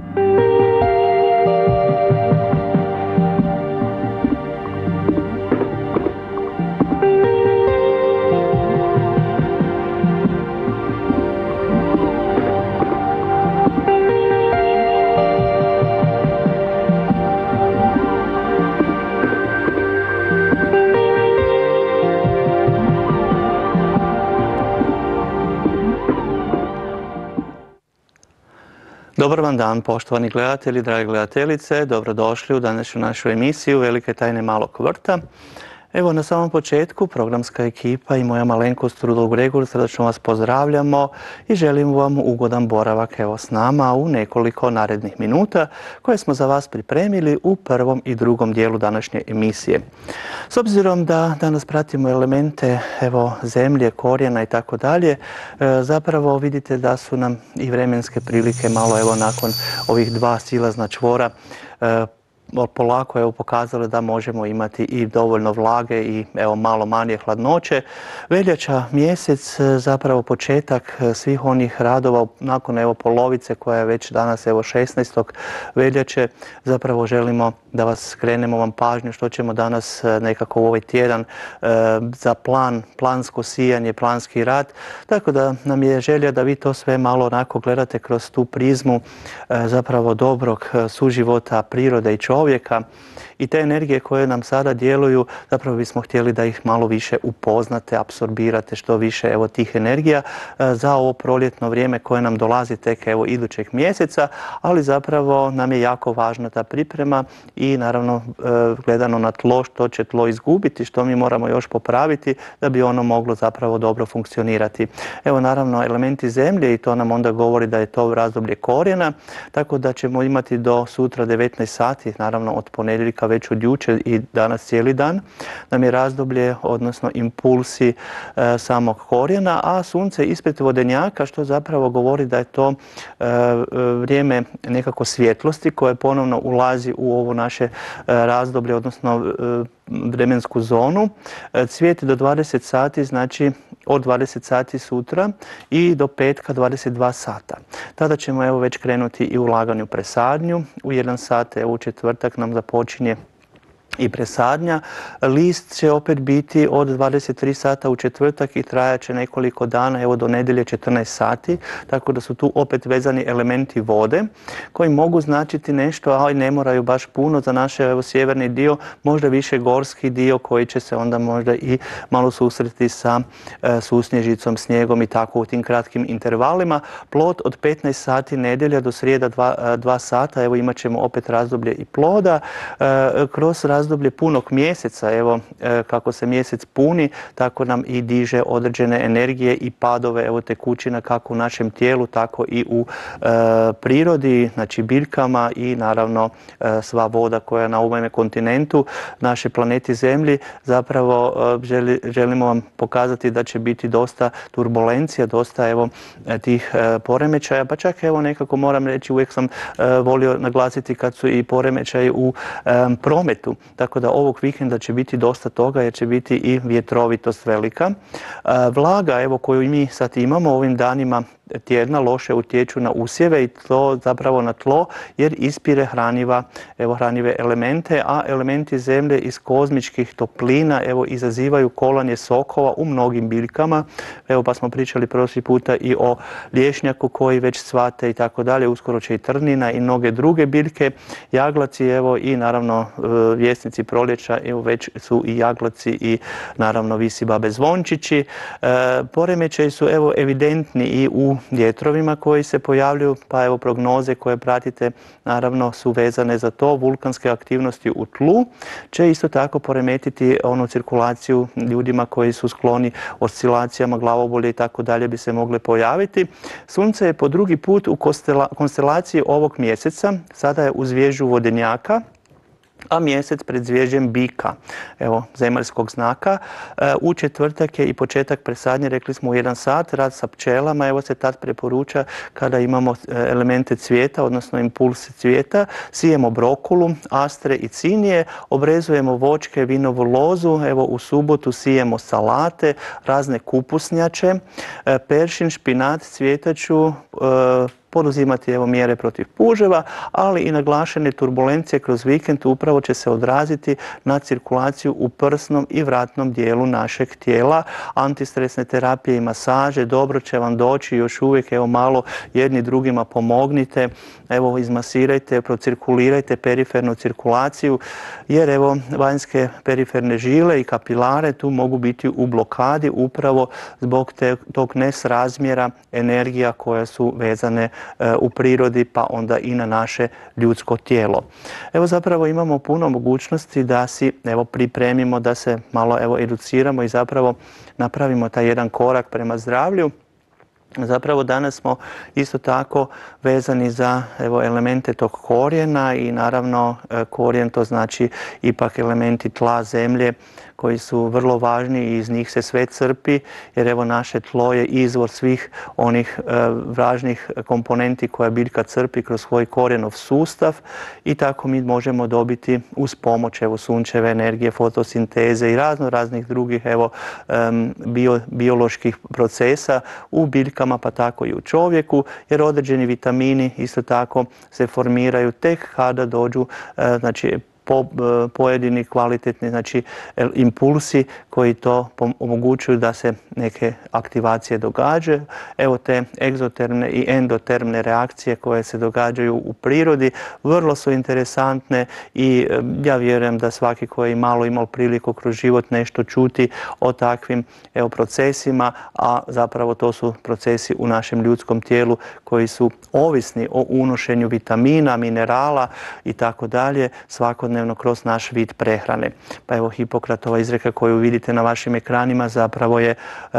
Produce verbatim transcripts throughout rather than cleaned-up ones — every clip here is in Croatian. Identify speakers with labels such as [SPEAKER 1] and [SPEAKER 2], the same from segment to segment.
[SPEAKER 1] Dobar vam dan, poštovani gledatelji, drage gledateljice. Dobrodošli u današnju našu emisiju Velike tajne malog vrta. Evo, na samom početku programska ekipa i moja malenkost Rudolf Gregor srdačno vas pozdravljamo i želim vam ugodan boravak evo s nama u nekoliko narednih minuta koje smo za vas pripremili u prvom i drugom dijelu današnje emisije. S obzirom da danas pratimo elemente evo zemlje, korijena i tako dalje, zapravo vidite da su nam i vremenske prilike malo evo nakon ovih dva silazna čvora polako evo pokazale da možemo imati i dovoljno vlage i evo malo manje hladnoće. Veljača mjesec, zapravo početak svih onih radova nakon evo polovice koja je već danas evo šesnaestog veljače. Zapravo želimo da vas skrenemo vam pažnju što ćemo danas nekako u ovaj tjedan za plan, plansko sijanje, planski rad. Tako da nam je želja da vi to sve malo onako gledate kroz tu prizmu zapravo dobrog suživota prirode i čovjeka. čovjeka i te energije koje nam sada djeluju, zapravo bismo htjeli da ih malo više upoznate, apsorbirate što više evo tih energija za ovo proljetno vrijeme koje nam dolazi tek evo idućeg mjeseca, ali zapravo nam je jako važna ta priprema i naravno gledano na tlo, što će tlo izgubiti, što mi moramo još popraviti da bi ono moglo zapravo dobro funkcionirati. Evo naravno elementi zemlje i to nam onda govori da je to razdoblje korijena, tako da ćemo imati do sutra devetnaest sati, naravno od ponedjeljka već od jučer i danas cijeli dan, nam je razdoblje, odnosno impulsi e, samog korijena, a sunce ispred vodenjaka, što zapravo govori da je to e, vrijeme nekako svjetlosti koje ponovno ulazi u ovo naše e, razdoblje, odnosno e, vremensku zonu. Cvijet do dvadeset sati, znači od dvadeset sati sutra i do petka dvadeset dva sata. Tada ćemo evo već krenuti i u laganju presadnju. U jedan sat, evo u četvrtak nam započinje i presadnja. List će opet biti od dvadeset tri sata u četvrtak i trajat će nekoliko dana, evo do nedjelje četrnaest sati, tako da su tu opet vezani elementi vode koji mogu značiti nešto, ali ne moraju baš puno za naš evo sjeverni dio, možda više gorski dio koji će se onda možda i malo susreti sa e, susnježicom, snijegom i tako u tim kratkim intervalima. Plod od petnaest sati nedjelja do srijeda dva sata, evo imat ćemo opet razdoblje i ploda. E, kroz razdoblje punog mjeseca, evo kako se mjesec puni, tako nam i diže određene energije i padove evo tekućina kako u našem tijelu, tako i u e, prirodi, znači biljkama i naravno e, sva voda koja na ovome kontinentu, naše planeti Zemlji, zapravo e, želi, želimo vam pokazati da će biti dosta turbulencija, dosta evo tih e, poremećaja, pa čak evo nekako moram reći, uvijek sam e, volio naglasiti kad su i poremećaji u e, prometu. Tako da ovog vikenda će biti dosta toga jer će biti i vjetrovitost velika. Vlaga evo koju mi sad imamo ovim danima tjedna loše utječu na usjeve i to zapravo na tlo jer ispire hraniva, evo hranive elemente, a elementi zemlje iz kozmičkih toplina evo izazivaju kolanje sokova u mnogim biljkama. Evo pa smo pričali prošli puta i o lješnjaku koji već cvate i tako dalje, uskoro će i trnina i mnoge druge biljke, jaglaci evo i naravno vjesnici proljeća, evo već su i jaglaci i naravno visibabe zvončići. E, poremećaji su evo evidentni i u vjetrovima koji se pojavljuju, pa evo prognoze koje pratite naravno su vezane za to. Vulkanske aktivnosti u tlu će isto tako poremetiti onu cirkulaciju ljudima koji su skloni oscilacijama, glavobolje i tako dalje bi se mogle pojaviti. Sunce je po drugi put u konstelaciji ovog mjeseca, sada je u zvježđu vodenjaka, a mjesec pred zvježđem bika, evo, zemaljskog znaka. U četvrtak je i početak presadnje, rekli smo u jedan sat, rad sa pčelama, evo se tad preporuča kada imamo elemente cvijeta, odnosno impulse cvijeta, sijemo brokulu, astre i cinije, obrezujemo voćke, vinovu lozu, evo u subotu sijemo salate, razne kupusnjače, peršin, špinat, cvjetaču, poduzimati evo mjere protiv puževa, ali i naglašene turbulencije kroz vikend upravo će se odraziti na cirkulaciju u prsnom i vratnom dijelu našeg tijela. Antistresne terapije i masaže dobro će vam doći, još uvijek evo malo jedni drugima pomognite, evo izmasirajte, procirkulirajte perifernu cirkulaciju, jer evo vanjske periferne žile i kapilare tu mogu biti u blokadi upravo zbog te, tog nesrazmjera energija koje su vezane e, u prirodi pa onda i na naše ljudsko tijelo. Evo zapravo imamo puno mogućnosti da si evo pripremimo, da se malo evo educiramo i zapravo napravimo taj jedan korak prema zdravlju. Zapravo danas smo isto tako vezani za evo, elemente tog korijena i naravno korijen to znači ipak elementi tla, zemlje koji su vrlo važni i iz njih se sve crpi, jer evo naše tlo je izvor svih onih e, važnih komponenti koje biljka crpi kroz svoj korijenov sustav i tako mi možemo dobiti uz pomoć evo sunčeve energije, fotosinteze i razno raznih drugih evo um, bio, bioloških procesa u biljkama pa tako i u čovjeku, jer određeni vitamini isto tako se formiraju tek kada dođu e, znači Po, pojedini kvalitetni znači, impulsi koji to omogućuju da se neke aktivacije događaju. Evo te egzotermne i endotermne reakcije koje se događaju u prirodi vrlo su interesantne i ja vjerujem da svaki koji je malo imao priliku kroz život nešto čuti o takvim evo, procesima, a zapravo to su procesi u našem ljudskom tijelu koji su ovisni o unošenju vitamina, minerala i tako dalje svakodnevno kroz naš vid prehrane. Pa evo Hipokratova izreka koju vidite na vašim ekranima zapravo je e,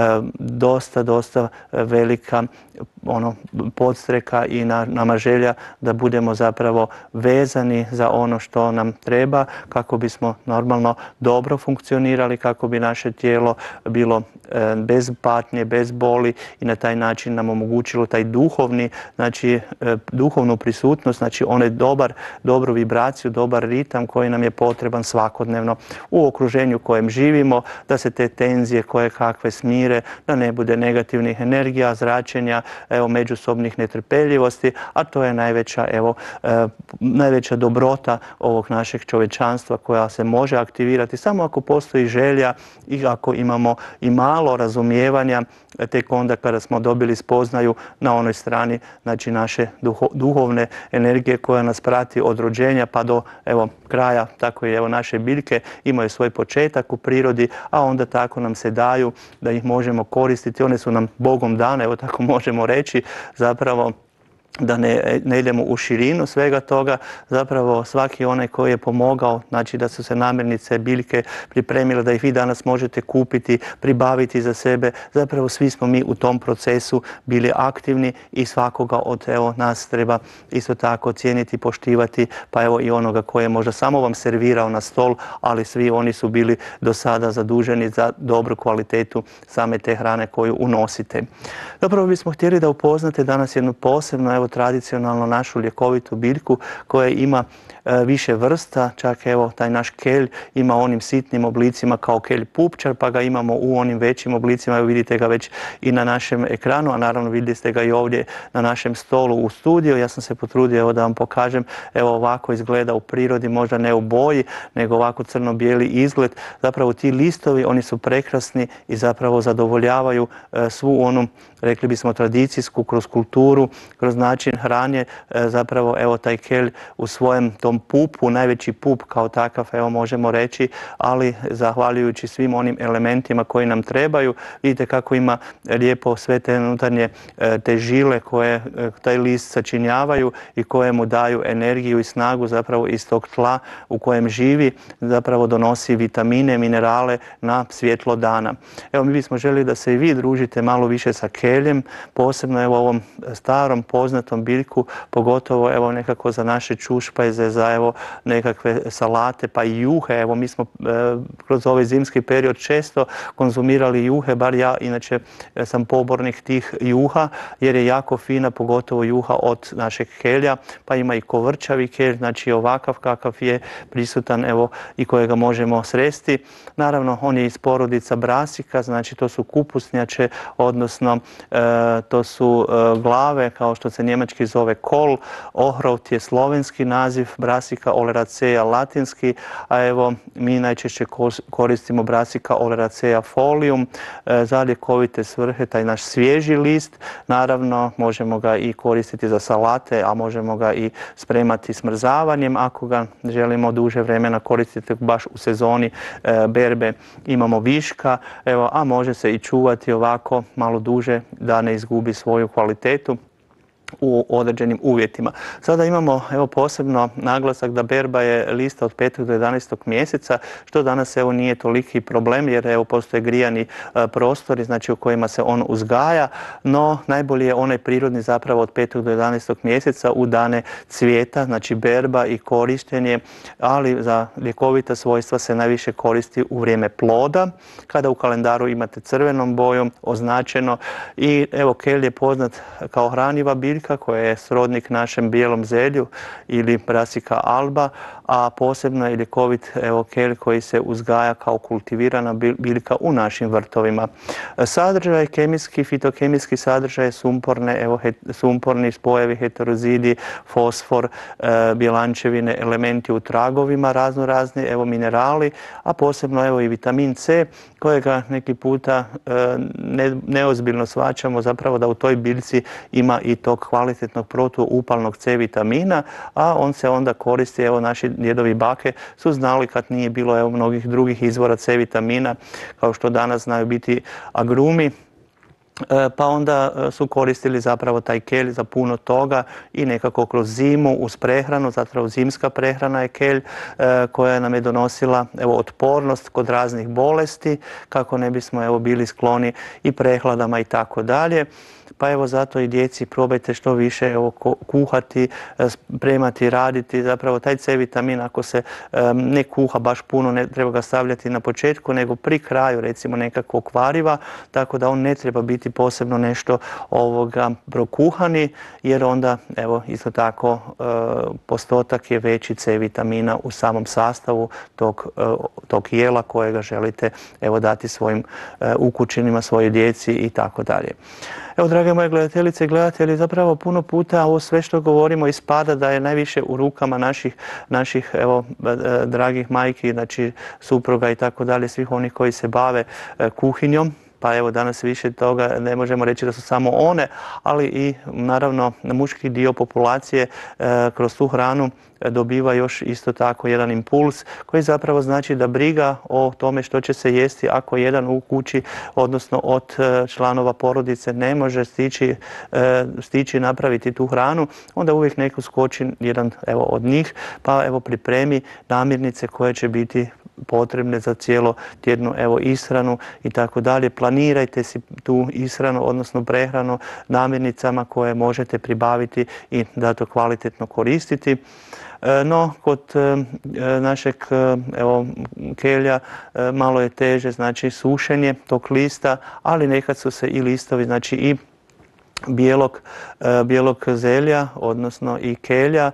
[SPEAKER 1] dosta, dosta velika ono, podstreka i na, nama želja da budemo zapravo vezani za ono što nam treba kako bismo normalno dobro funkcionirali, kako bi naše tijelo bilo e, bez patnje, bez boli i na taj način nam omogućilo taj duhovni, znači e, duhovnu prisutnost, znači onaj dobar, dobru vibraciju, dobar ritam koji nam je potreban svakodnevno u okruženju u kojem živimo, da se te tenzije koje kakve smire, da ne bude negativnih energija, zračenja, evo, međusobnih netrpeljivosti, a to je najveća, evo, e, najveća dobrota ovog našeg čovječanstva koja se može aktivirati samo ako postoji želja i ako imamo i malo razumijevanja, tek onda kada smo dobili spoznaju na onoj strani znači naše duho, duhovne energije koja nas prati od rođenja pa do evo, kraja, tako i evo, naše biljke imaju svoj početak u prirodi, a onda tako nam se daju da ih možemo koristiti. One su nam Bogom dane, evo tako možemo reći, zapravo da ne, ne idemo u širinu svega toga, zapravo svaki onaj koji je pomogao, znači da su se namirnice, biljke pripremile, da ih vi danas možete kupiti, pribaviti za sebe, zapravo svi smo mi u tom procesu bili aktivni i svakoga od evo, nas treba isto tako cijeniti, poštivati, pa evo i onoga koji je možda samo vam servirao na stol, ali svi oni su bili do sada zaduženi za dobru kvalitetu same te hrane koju unosite. Zapravo bismo htjeli da upoznate danas jednu posebnu, evo, tradicionalno našu ljekovitu biljku koja ima e, više vrsta, čak evo taj naš kelj ima onim sitnim oblicima kao kelj pupčar, pa ga imamo u onim većim oblicima, evo vidite ga već i na našem ekranu, a naravno vidite ste ga i ovdje na našem stolu u studiju. Ja sam se potrudio evo da vam pokažem, evo ovako izgleda u prirodi, možda ne u boji, nego ovako crno-bijeli izgled. Zapravo ti listovi, oni su prekrasni i zapravo zadovoljavaju e, svu onu, rekli bismo, tradicijsku, kroz kulturu, kroz način hranje, zapravo evo taj kelj u svojem tom pupu, najveći pup kao takav, evo možemo reći, ali zahvaljujući svim onim elementima koji nam trebaju, vidite kako ima lijepo sve te unutarnje te žile koje taj list sačinjavaju i koje mu daju energiju i snagu zapravo iz tog tla u kojem živi, zapravo donosi vitamine, minerale na svjetlo dana. Evo mi bismo željeli da se i vi družite malo više sa keljem, posebno evo ovom starom poznatom biljku, pogotovo evo nekako za naše čušpajze, za evo nekakve salate, pa i juhe. Evo mi smo e, kroz ovaj zimski period često konzumirali juhe, bar ja inače sam pobornik tih juha jer je jako fina, pogotovo juha od našeg kelja, pa ima i kovrčavi kelj, znači ovakav kakav je prisutan evo i kojega možemo sresti. Naravno on je iz porodica brasika, znači to su kupusnjače, odnosno e, to su e, glave kao što se se njemački zove kol, ohrovt je slovenski naziv, Brassica oleracea latinski, a evo mi najčešće koristimo Brassica oleracea folium za ljekovite svrhe, taj naš svježi list. Naravno, možemo ga i koristiti za salate, a možemo ga i spremati smrzavanjem ako ga želimo duže vremena koristiti baš u sezoni berbe. Imamo viška, evo, a može se i čuvati ovako malo duže da ne izgubi svoju kvalitetu u određenim uvjetima. Sada imamo evo posebno naglasak da berba je lista od petog do jedanaestog mjeseca, što danas evo nije toliki problem jer evo postoje grijani e, prostori, znači u kojima se on uzgaja, no najbolji je onaj prirodni zapravo od petog do jedanaestog mjeseca u dane cvijeta, znači berba i korištenje, ali za ljekovita svojstva se najviše koristi u vrijeme ploda, kada u kalendaru imate crvenom bojom označeno i evo kelj je poznat kao hranjiva biljka koja je srodnik našem bijelom zelju ili Brassica alba, a posebno je ljekovit evo kelj koji se uzgaja kao kultivirana biljka u našim vrtovima. Sadržaj kemijski, fitokemijski sadržaj sumporne, evo he, sumporni spojevi, heterozidi, fosfor, e, bjelančevine, elementi u tragovima, razno razni evo minerali, a posebno evo i vitamin C kojega neki puta e, ne, neozbiljno shvaćamo zapravo da u toj biljci ima i tog kvalitetnog protuupalnog C vitamina, a on se onda koristi, evo naši djedovi bake su znali kad nije bilo evo mnogih drugih izvora C vitamina kao što danas znaju biti agrumi, pa onda su koristili zapravo taj kelj za puno toga i nekako kroz zimu uz prehranu, zapravo zimska prehrana je kelj koja nam je donosila evo otpornost kod raznih bolesti kako ne bismo evo bili skloni i prehladama i tako dalje. Pa evo zato i djeci probajte što više evo kuhati, spremati, raditi. Zapravo taj C vitamin ako se um, ne kuha baš puno, ne treba ga stavljati na početku, nego pri kraju recimo nekakvog variva, tako da on ne treba biti posebno nešto ovoga prokuhani, jer onda evo isto tako uh, postotak je veći C vitamina u samom sastavu tog, uh, tog jela kojega želite evo dati svojim uh, ukućanima, svojoj djeci i tako dalje. Evo, drage moje gledateljice i gledatelji, zapravo puno puta ovo sve što govorimo ispada da je najviše u rukama naših, naših evo, dragih majki, znači supruga i tako dalje, svih onih koji se bave kuhinjom. Pa evo danas više toga ne možemo reći da su samo one, ali i naravno muški dio populacije e, kroz tu hranu dobiva još isto tako jedan impuls koji zapravo znači da briga o tome što će se jesti ako jedan u kući, odnosno od članova porodice ne može stići, e, stići napraviti tu hranu, onda uvijek neko skoči jedan evo, od njih, pa evo pripremi namirnice koje će biti potrebne za cijelo tjednu evo ishranu i tako dalje. Planirajte si tu ishranu, odnosno prehranu namirnicama koje možete pribaviti i da to kvalitetno koristiti. No, kod našeg evo, kelja malo je teže, znači sušenje tog lista, ali nekad su se i listovi, znači i bijelog, bijelog zelja, odnosno i kelja,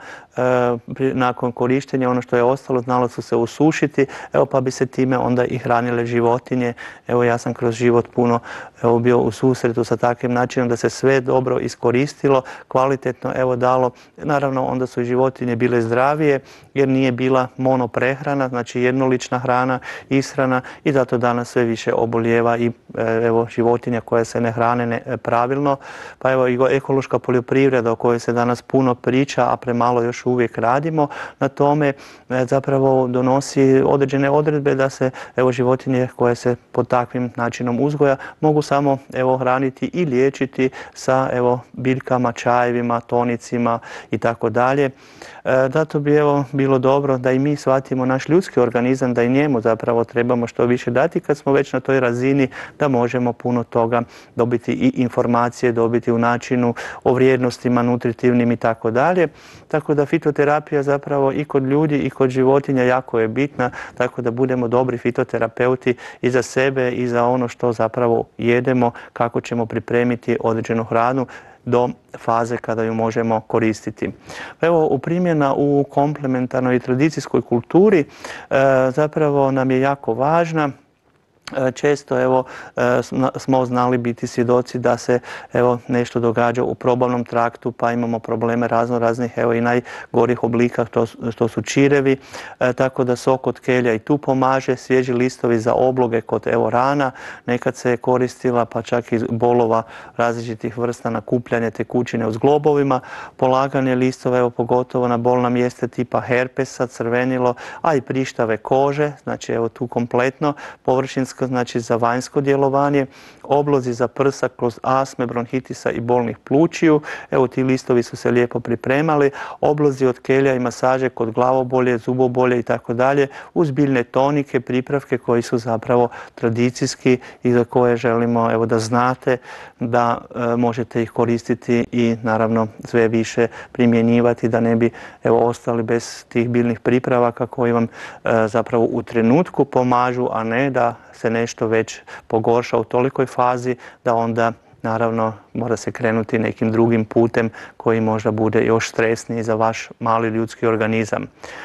[SPEAKER 1] nakon korištenja ono što je ostalo znalo su se usušiti, evo pa bi se time onda i hranile životinje. Evo ja sam kroz život puno evo, bio u susretu sa takvim načinom da se sve dobro iskoristilo, kvalitetno evo dalo. Naravno onda su i životinje bile zdravije jer nije bila monoprehrana, znači jednolična hrana, ishrana i zato danas sve više obolijeva i evo životinja koje se ne hrane ne, pravilno. Pa evo i ekološka poljoprivreda o kojoj se danas puno priča, a premalo još uvijek radimo na tome, zapravo donosi određene odredbe da se evo životinje koje se pod takvim načinom uzgoja mogu samo evo hraniti i liječiti sa evo biljkama, čajevima, tonicima i tako dalje. Zato bi evo bilo dobro da i mi shvatimo naš ljudski organizam, da i njemu zapravo trebamo što više dati kad smo već na toj razini da možemo puno toga dobiti i informacije, dobiti u načinu o vrijednostima nutritivnim i tako dalje. Tako da fitoterapija zapravo i kod ljudi i kod životinja jako je bitna, tako da budemo dobri fitoterapeuti i za sebe i za ono što zapravo jedemo, kako ćemo pripremiti određenu hranu do faze kada ju možemo koristiti. Evo, u primjena u komplementarnoj i tradicijskoj kulturi e, zapravo nam je jako važna. Često evo, smo znali biti svjedoci da se evo, nešto događa u probavnom traktu, pa imamo probleme razno raznih evo, i najgorih oblika, to, to su čirevi, e, tako da sok od kelja i tu pomaže, svježi listovi za obloge kod evo, rana, nekad se je koristila pa čak i bolova različitih vrsta nakupljanje tekućine u zglobovima, polaganje listova evo, pogotovo na bolna mjesta tipa herpesa, crvenilo, a i prištave kože, znači evo tu kompletno površinsko, znači za vanjsko djelovanje, oblozi za prsa kroz astme, bronhitisa i bolnih plućiju. Evo ti listovi su se lijepo pripremali. Oblozi od kelja i masaže kod glavobolje, zubobolje i tako dalje, uz biljne tonike, pripravke koji su zapravo tradicijski i za koje želimo evo, da znate da e, možete ih koristiti i naravno sve više primjenjivati da ne bi evo, ostali bez tih biljnih pripravaka koji vam e, zapravo u trenutku pomažu, a ne da se nešto već pogorša u tolikoj fazi da onda naravno mora se krenuti nekim drugim putem koji možda bude još stresniji za vaš mali ljudski organizam.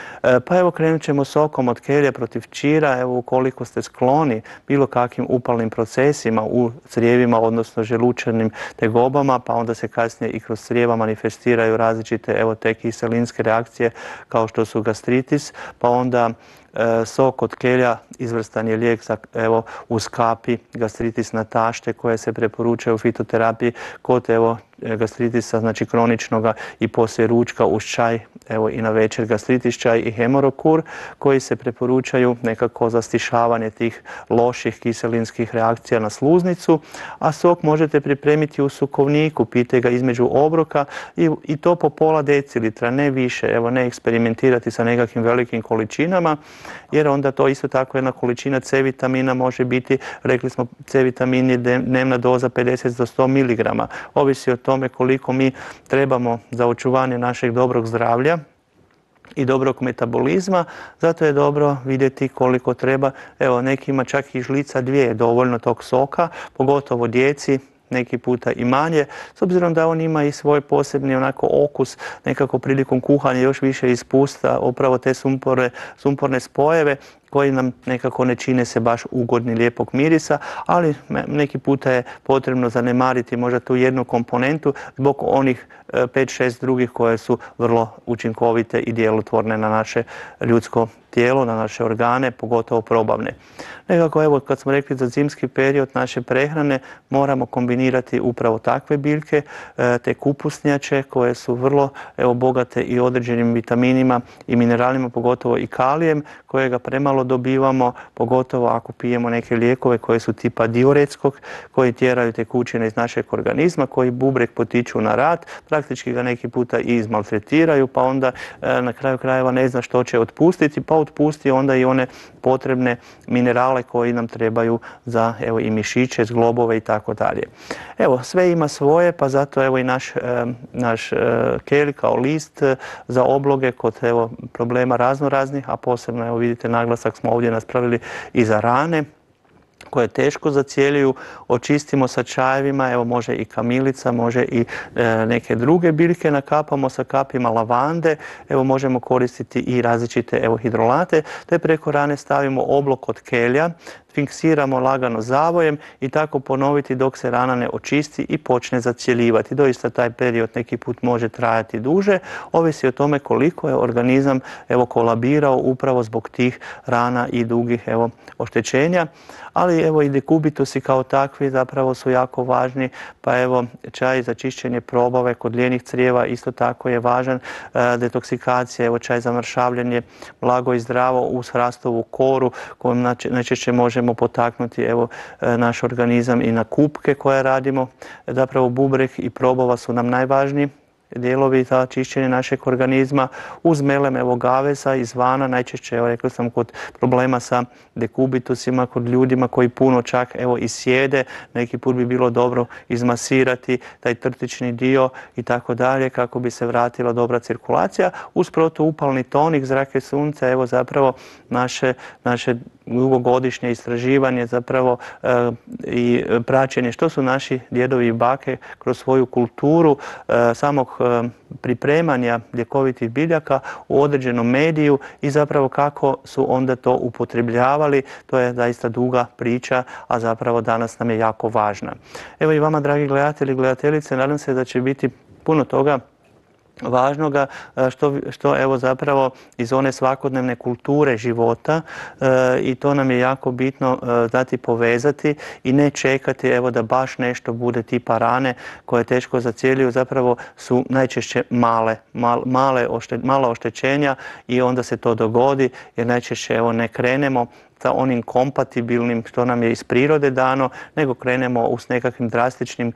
[SPEAKER 1] Pa evo krenut ćemo sokom od kelja protiv čira, evo ukoliko ste skloni bilo kakvim upalnim procesima u crijevima, odnosno želučanim tegobama, pa onda se kasnije i kroz crijeva manifestiraju različite evo te kiselinske reakcije kao što su gastritis, pa onda e, sok od kelja izvrstan je lijek za, evo, uz kapi gastritis na tašte koje se preporučaju u fitoterapiji kod evo, gastritisa, znači kroničnoga i poslije ručka uz čaj, evo i na večer gastritis čaj i hemorokur koji se preporučaju nekako za stišavanje tih loših kiselinskih reakcija na sluznicu, a sok možete pripremiti u sukovniku, pijte ga između obroka i, i to po pola decilitra, ne više, evo ne eksperimentirati sa nekakvim velikim količinama jer onda to isto tako jedna količina C vitamina može biti, rekli smo C vitamin je dnevna doza pedeset do sto miligrama, ovisi o tome koliko mi trebamo za očuvanje našeg dobrog zdravlja i dobrog metabolizma, zato je dobro vidjeti koliko treba. Evo, nekima čak i žlica dvije je dovoljno tog soka, pogotovo djeci, neki puta i manje, s obzirom da on ima i svoj posebni onako okus, nekako prilikom kuhanja još više ispusta upravo te sumpore, sumporne spojeve koji nam nekako ne čine se baš ugodni lijepog mirisa, ali neki puta je potrebno zanemariti možda tu jednu komponentu zbog onih pet šest drugih koje su vrlo učinkovite i djelotvorne na naše ljudsko tijelo, na naše organe, pogotovo probavne. Nekako, evo, kad smo rekli za zimski period naše prehrane, moramo kombinirati upravo takve biljke, te kupusnjače koje su vrlo, evo, bogate i određenim vitaminima i mineralima, pogotovo i kalijem, kojega premalo dobivamo, pogotovo ako pijemo neke lijekove koje su tipa diuretskog, koji tjeraju tekućine iz našeg organizma, koji bubreg potiču na rad, praktički ga neki puta i izmaltretiraju, pa onda na kraju krajeva ne zna što će otpustiti, pa otpusti onda i one potrebne minerale koji nam trebaju za evo, i mišiće, zglobove i tako dalje. Evo, sve ima svoje, pa zato evo i naš, naš kelj kao list za obloge kod evo, problema razno raznih, a posebno evo, vidite naglasak smo ovdje naspravili i za rane koje teško zacijeljuju, očistimo sa čajevima, evo može i kamilica, može i e, neke druge biljke, nakapamo sa kapima lavande, evo možemo koristiti i različite evo, hidrolate, te preko rane stavimo oblok od kelja, fiksiramo lagano zavojem i tako ponoviti dok se rana ne očisti i počne zacjeljivati. Doista taj period neki put može trajati duže, ovisi o tome koliko je organizam evo, kolabirao upravo zbog tih rana i dugih evo, oštećenja. Ali evo i dekubitusi kao takvi zapravo su jako važni, pa evo čaj za čišćenje probave kod lijenih crijeva isto tako je važan, e, detoksikacija, evo čaj za mršavljenje, blago i zdravo uz hrastovu koru kojom najčešće možemo potaknuti evo naš organizam i na kupke koje radimo. Zapravo bubreg i probava su nam najvažniji dijelovi za čišćenje našeg organizma. Uz melem evo gavesa izvana, najčešće evo rekao sam kod problema sa dekubitusima, kod ljudima koji puno čak evo i sjede, neki put bi bilo dobro izmasirati taj trtični dio i tako dalje kako bi se vratila dobra cirkulacija. Uz protuupalni tonik, zrake sunca, evo zapravo naše, naše dugogodišnje istraživanje zapravo i praćenje što su naši djedovi i bake kroz svoju kulturu samog pripremanja ljekovitih biljaka u određenom mediju i zapravo kako su onda to upotrebljavali. To je zaista duga priča, a zapravo danas nam je jako važna. Evo i vama, dragi gledatelji i gledateljice, nadam se da će biti puno toga važnoga što, što evo zapravo iz one svakodnevne kulture života e, i to nam je jako bitno e, znati povezati i ne čekati evo da baš nešto bude tipa rane koje teško zacijeljuju, zapravo su najčešće male, mal, male ošte, mala oštećenja i onda se to dogodi jer najčešće evo ne krenemo sa onim kompatibilnim što nam je iz prirode dano, nego krenemo s nekakvim drastičnim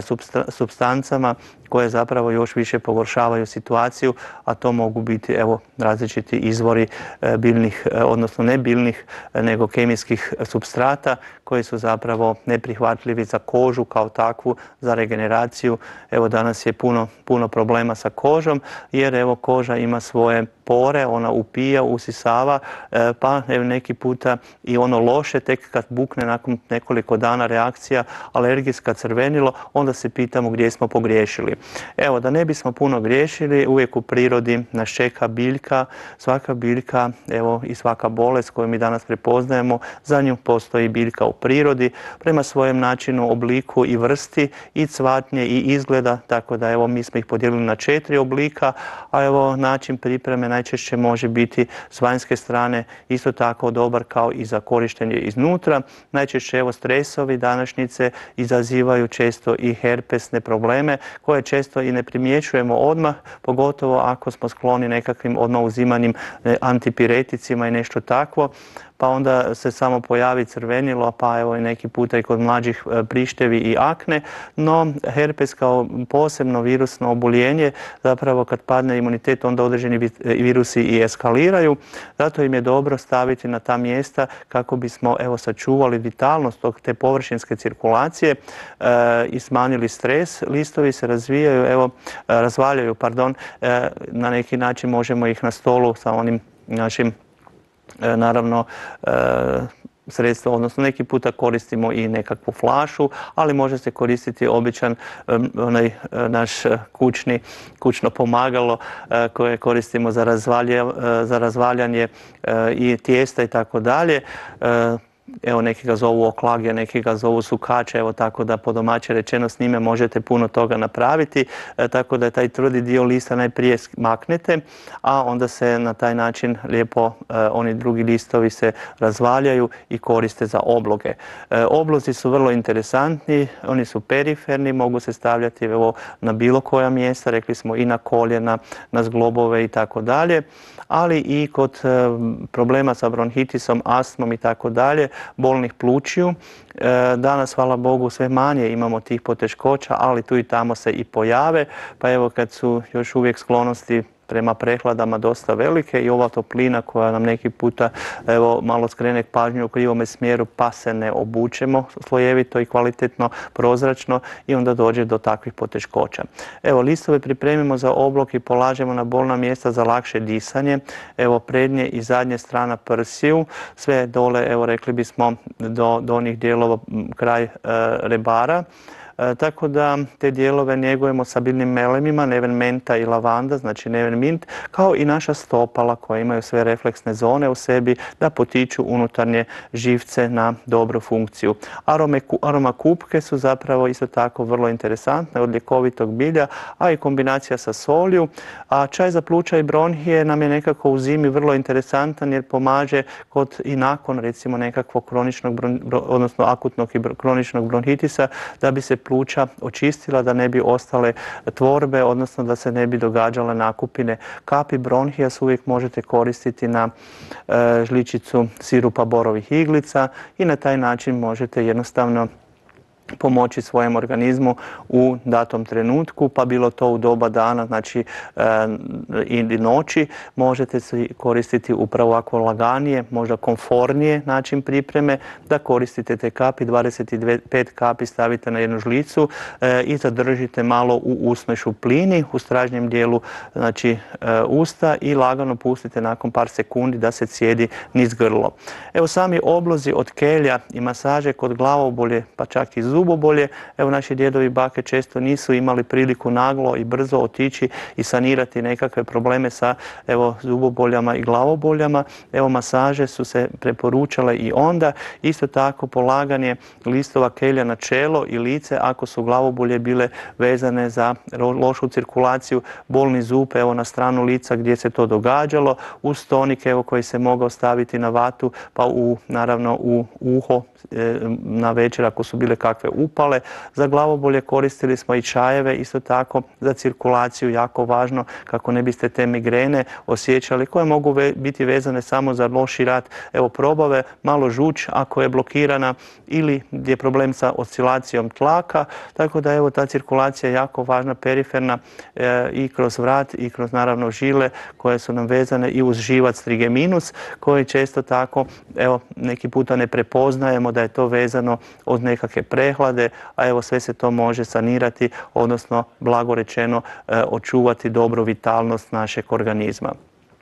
[SPEAKER 1] supstancama koje zapravo još više pogoršavaju situaciju, a to mogu biti evo različiti izvori biljnih, odnosno ne biljnih, nego kemijskih supstrata koji su zapravo neprihvatljivi za kožu kao takvu, za regeneraciju. Evo danas je puno, puno problema sa kožom jer evo koža ima svoje pore, ona upija, usisava, pa evo neki puta i ono loše, tek kad bukne nakon nekoliko dana reakcija alergijska, crvenilo, onda se pitamo gdje smo pogriješili. Evo, da ne bismo puno griješili, uvijek u prirodi nas čeka biljka, svaka biljka, evo i svaka bolest koju mi danas prepoznajemo, za nju postoji biljka u prirodi, prema svojem načinu, obliku i vrsti i cvatnje i izgleda, tako da evo mi smo ih podijelili na četiri oblika, a evo način pripreme najčešće može biti s vanjske strane isto tako dobar kao i za korištenje iznutra. Najčešće evo stresovi današnjice izazivaju često i herpesne probleme koje često i ne primjećujemo odmah, pogotovo ako smo skloni nekakvim odmah uzimanim antipireticima i nešto takvo, pa onda se samo pojavi crvenilo, pa evo i neki puta i kod mlađih prištevi i akne, no herpes kao posebno virusno oboljenje, zapravo kad padne imunitet onda određeni virusi i eskaliraju, zato im je dobro staviti na ta mjesta kako bismo evo sačuvali vitalnost tog te površinske cirkulacije e, i smanjili stres. Listovi se razvijaju, evo razvaljaju, pardon, e, na neki način možemo ih na stolu sa onim našim naravno sredstvo, odnosno neki puta koristimo i nekakvu flašu, ali može se koristiti običan onaj naš kućni, kućno pomagalo koje koristimo za, razvalje, za razvaljanje i tijesta i tako dalje. Evo neki ga zovu oklagija, neki ga zovu sukače, evo tako da po domaće rečeno s njime možete puno toga napraviti, e, tako da taj tvrdi dio lista najprije maknete, a onda se na taj način lijepo e, oni drugi listovi se razvaljaju i koriste za obloge. E, oblozi su vrlo interesantni, oni su periferni, mogu se stavljati evo na bilo koja mjesta, rekli smo i na koljena, na zglobove i tako dalje, ali i kod e, problema sa bronhitisom, astmom i tako dalje, bolnih plućiju. Danas, hvala Bogu, sve manje imamo tih poteškoća, ali tu i tamo se i pojave, pa evo kad su još uvijek sklonosti prema prehladama dosta velike i ova toplina koja nam neki puta evo, malo skrene pažnju u krivome smjeru pa se ne obučemo slojevito i kvalitetno, prozračno i onda dođe do takvih poteškoća. Evo, listove pripremimo za oblog i polažemo na bolna mjesta za lakše disanje. Evo, prednje i zadnje strana prsiju, sve dole, evo rekli bismo do, do onih dijelova kraj e, rebara. E, tako da te dijelove njegujemo sa biljnim melemima, neven menta i lavanda, znači neven mint, kao i naša stopala koja imaju sve refleksne zone u sebi da potiču unutarnje živce na dobru funkciju. Arome, aroma kupke su zapravo isto tako vrlo interesantne od ljekovitog bilja, a i kombinacija sa solju. A čaj za pluća i bronhije nam je nekako u zimi vrlo interesantan jer pomaže kod i nakon recimo nekakvog kroničnog, odnosno akutnog i kroničnog bronhitisa da bi se pluća očistila, da ne bi ostale tvorbe, odnosno da se ne bi događale nakupine. Kapi bronhijas uvijek možete koristiti na e, žličicu sirupa borovih iglica i na taj način možete jednostavno pomoći svojem organizmu u datom trenutku, pa bilo to u doba dana, znači i noći, možete se koristiti upravo ovako laganije, možda komfornije način pripreme, da koristite te kapi, dvadeset pet kapi stavite na jednu žlicu i zadržite malo u usnoj šuplini, u stražnjem dijelu znači, usta i lagano pustite nakon par sekundi da se cijedi niz grlo. Evo sami oblozi od kelja i masaže kod glavobolje, pa čak i zubobolje. Evo naši djedovi i bake često nisu imali priliku naglo i brzo otići i sanirati nekakve probleme sa evo, zuboboljama i glavoboljama. Evo masaže su se preporučale i onda. Isto tako polaganje listova kelja na čelo i lice ako su glavobolje bile vezane za lošu cirkulaciju, bolni zub evo na stranu lica gdje se to događalo, uz tonik evo koji se mogao staviti na vatu pa u, naravno u uho na večer ako su bile kakve upale. Za glavobolje koristili smo i čajeve, isto tako za cirkulaciju, jako važno kako ne biste te migrene osjećali koje mogu ve biti vezane samo za loši rad evo probave, malo žuč ako je blokirana ili je problem sa oscilacijom tlaka, tako da evo ta cirkulacija je jako važna, periferna e, i kroz vrat i kroz naravno žile koje su nam vezane i uz živac trigeminus koji često tako evo neki puta ne prepoznajemo da je to vezano od nekakve prehlade, a evo sve se to može sanirati, odnosno blago rečeno e, očuvati dobru vitalnost našeg organizma.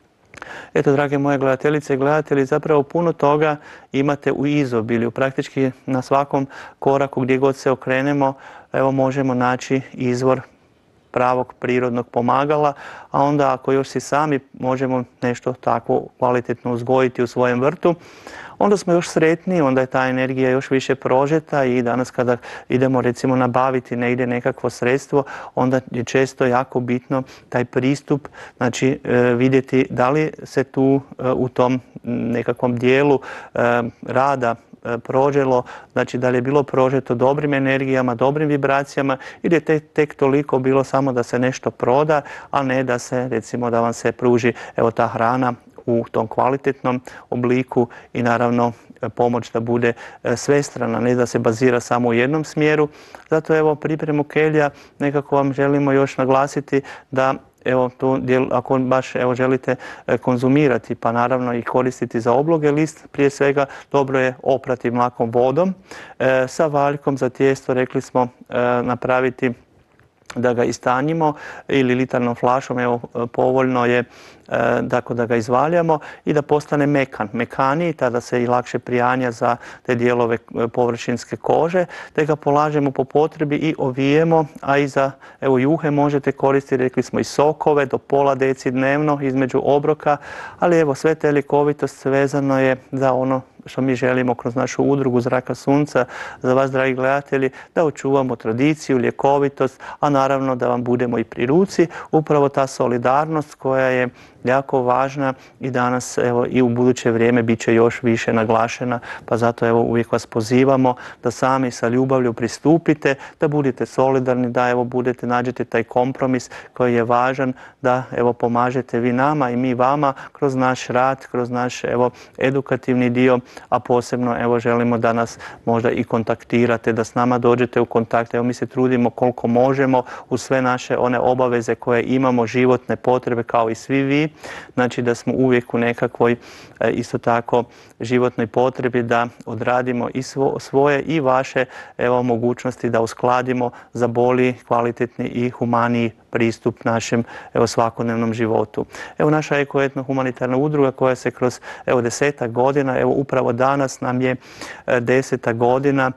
[SPEAKER 1] Eto, drage moje gledateljice i gledatelji, zapravo puno toga imate u izobilju. Praktički na svakom koraku gdje god se okrenemo, evo možemo naći izvor pravog prirodnog pomagala, a onda ako još si sami možemo nešto tako kvalitetno uzgojiti u svojem vrtu, onda smo još sretniji, onda je ta energija još više prožeta i danas kada idemo recimo nabaviti negdje nekakvo sredstvo, onda je često jako bitno taj pristup, znači vidjeti da li se tu u tom nekakvom dijelu rada proželo, znači da li je bilo prožeto dobrim energijama, dobrim vibracijama ili je tek, tek toliko bilo samo da se nešto proda, a ne da se recimo da vam se pruži evo ta hrana u tom kvalitetnom obliku i naravno pomoć da bude svestrana, ne da se bazira samo u jednom smjeru. Zato evo pripremu kelja nekako vam želimo još naglasiti da evo tu, ako baš evo, želite konzumirati pa naravno i koristiti za obloge list, prije svega dobro je oprati mlakom vodom, e, sa valjkom za tijesto rekli smo e, napraviti da ga istanjimo ili litarnom flašom, evo povoljno je tako da ga izvaljamo i da postane mekan. Mekaniji, tada se i lakše prijanja za te dijelove površinske kože, te ga polažemo po potrebi i ovijemo, a i za evo, juhe možete koristiti, rekli smo i sokove, do pola deci dnevno između obroka, ali evo sve te ljekovitost vezano je za ono što mi želimo kroz našu udrugu Zraka sunca, za vas dragi gledatelji, da očuvamo tradiciju, ljekovitost, a naravno da vam budemo i pri ruci, upravo ta solidarnost koja je jako važna i danas evo, i u buduće vrijeme bit će još više naglašena, pa zato evo, uvijek vas pozivamo da sami sa ljubavlju pristupite, da budete solidarni, da evo, budete, nađete taj kompromis koji je važan, da evo, pomažete vi nama i mi vama kroz naš rad, kroz naš evo, edukativni dio, a posebno evo, želimo da nas možda i kontaktirate, da s nama dođete u kontakt. Evo, mi se trudimo koliko možemo u sve naše one obaveze koje imamo, životne potrebe kao i svi vi, znači da smo uvijek u nekakvoj isto tako životnoj potrebi da odradimo i svoje i vaše evo, mogućnosti da uskladimo za bolji, kvalitetni i humaniji pristup našem evo, svakodnevnom životu. Evo naša Eko-etno humanitarna udruga koja se kroz evo, desetak godina, evo upravo danas nam je deseta godina